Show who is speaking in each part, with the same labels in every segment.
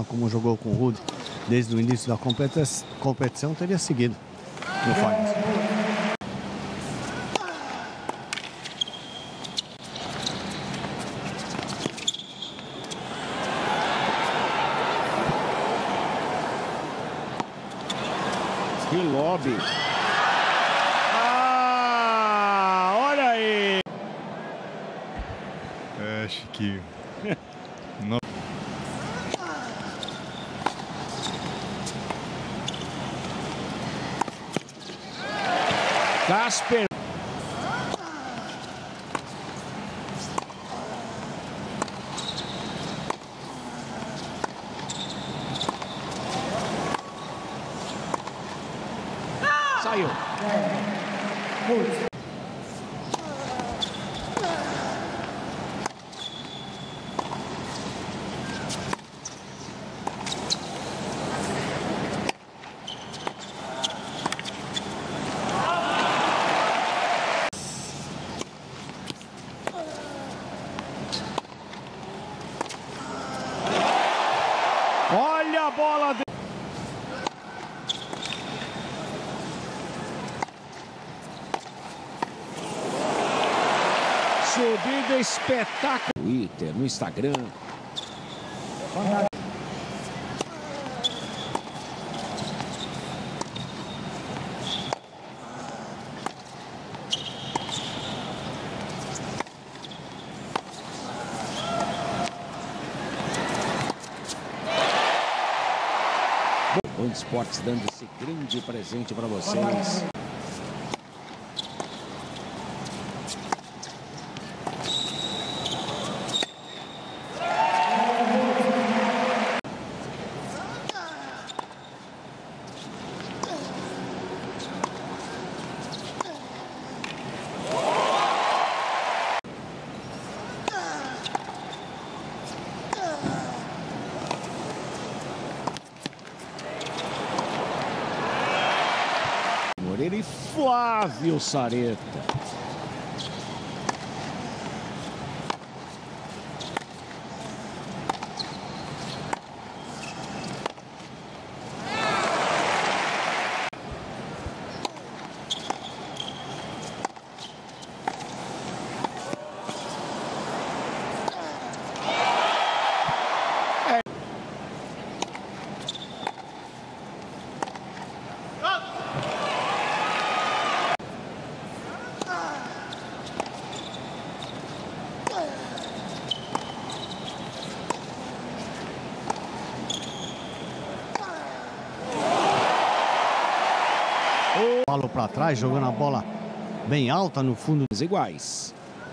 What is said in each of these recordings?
Speaker 1: como jogou com o Ruud desde o início da competição, teria seguido no Finals.
Speaker 2: Que lobby. Ah, olha aí.
Speaker 3: É, Chiquinho. Não.
Speaker 2: Casper. Saiu. Olha a bola dele. Subida espetáculo. Twitter, no Instagram. Bom Esportes dando esse grande presente para vocês. Moreira e Flávio Sareta.
Speaker 1: Falou para trás, jogando a bola bem alta no fundo.
Speaker 2: Iguais.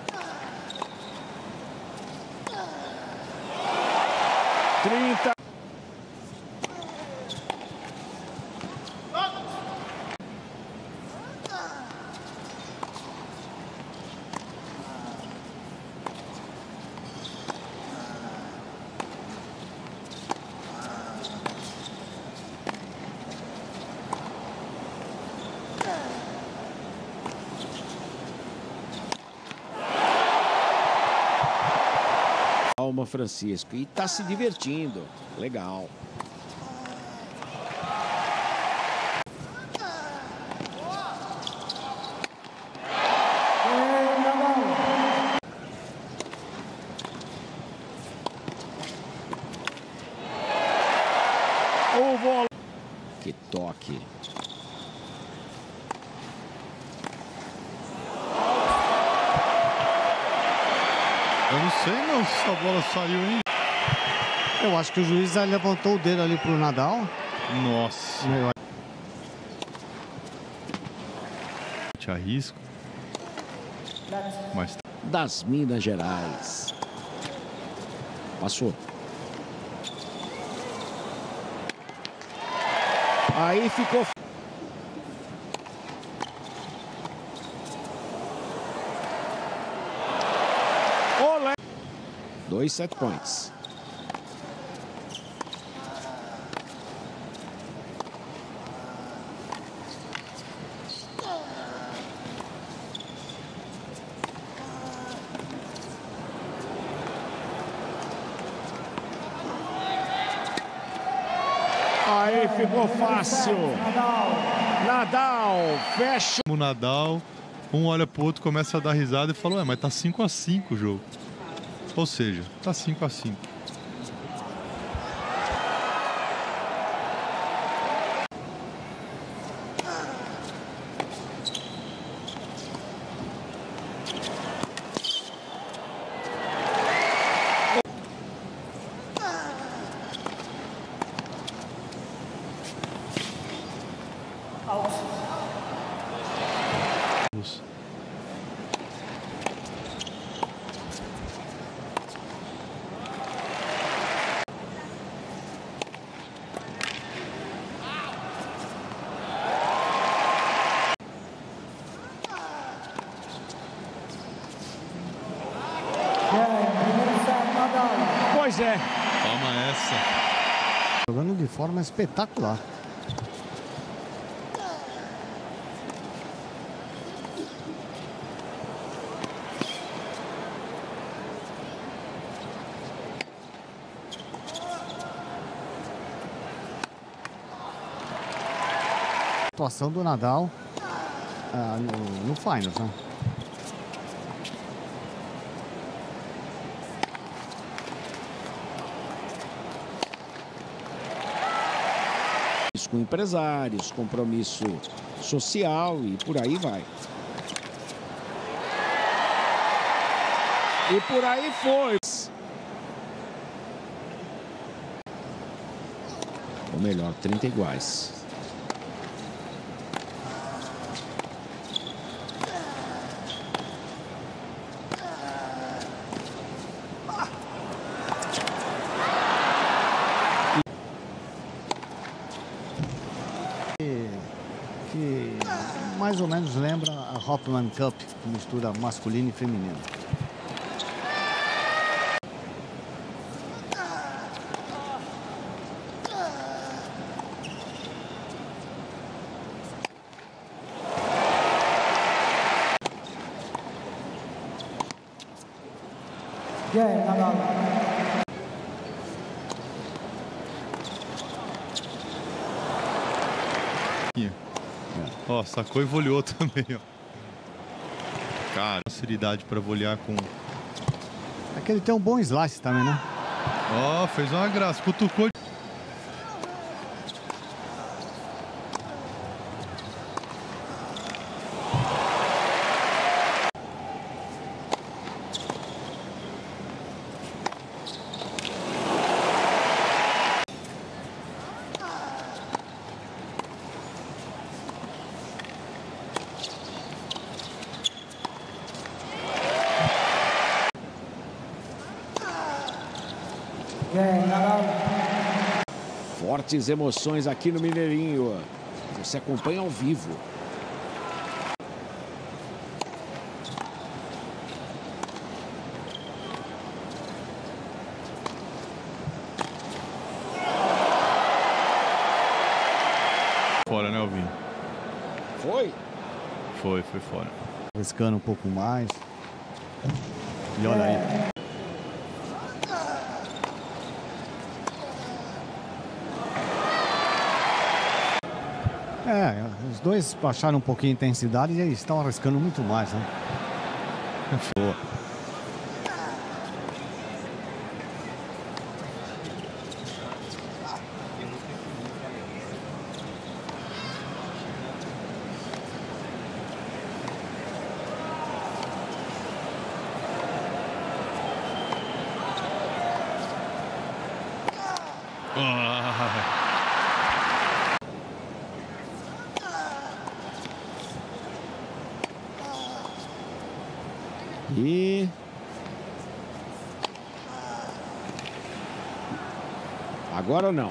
Speaker 2: Trinta. Alma Francisco. E tá se divertindo. Legal. O bola. Que toque.
Speaker 3: Eu não sei não se essa bola saiu, hein?
Speaker 1: Eu acho que o juiz levantou o dedo ali pro Nadal.
Speaker 3: Nossa. Te arrisco. Mas...
Speaker 2: Das Minas Gerais. Passou. Aí ficou. Olé. 2 set points. ficou fácil. Nadal fecha.
Speaker 3: O Nadal, um olha pro outro, começa a dar risada e fala, ué, mas tá 5-5 o jogo. Ou seja, tá 5-5.
Speaker 2: Pois é.
Speaker 3: Toma essa.
Speaker 1: Jogando de forma espetacular. Atuação do Nadal no Finals, né?
Speaker 2: Com empresários, compromisso social e por aí vai. E por aí foi. Ou melhor, 30 iguais.
Speaker 1: Que mais ou menos lembra a Hopman Cup, que mistura masculino e feminino.
Speaker 3: Ó, sacou e voleou também, ó. Cara, facilidade pra volear com...
Speaker 1: É que ele tem um bom slice também, né?
Speaker 3: Ó, fez uma graça, cutucou.
Speaker 2: Fortes emoções aqui no Mineirinho. Você acompanha ao vivo.
Speaker 3: Fora, né, Alvinho?
Speaker 2: Foi?
Speaker 3: Foi fora.
Speaker 1: Arriscando um pouco mais. E olha aí. Os dois baixaram um pouquinho a intensidade e eles estão arriscando muito mais, né? Boa.
Speaker 2: E agora ou não?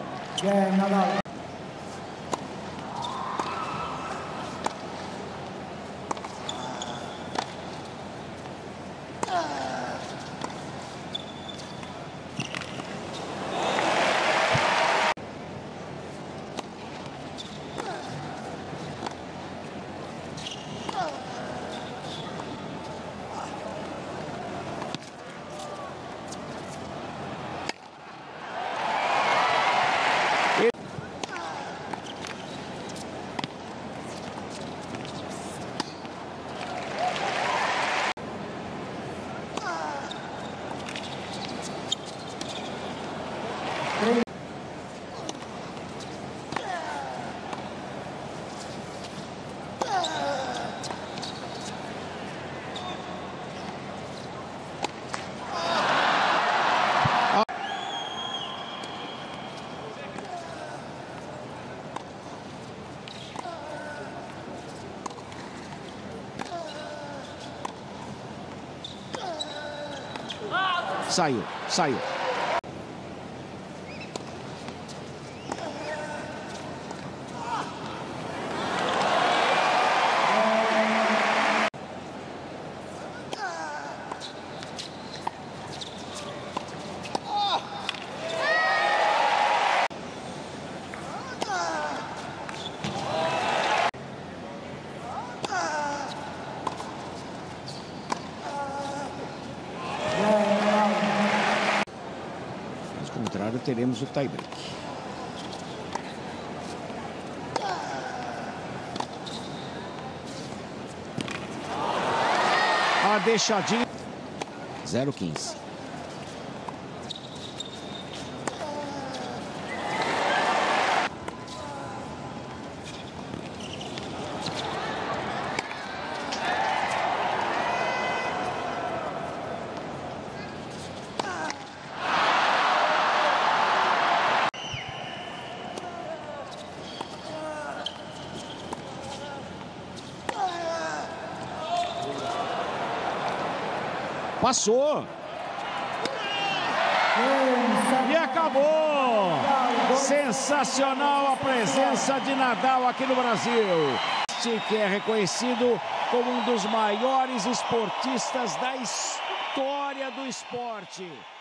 Speaker 2: Saiu. Caso contrário, teremos o tie-break. A deixadinha. 0-15. Passou. E acabou. Sensacional a presença de Nadal aqui no Brasil. Que é reconhecido como um dos maiores esportistas da história do esporte.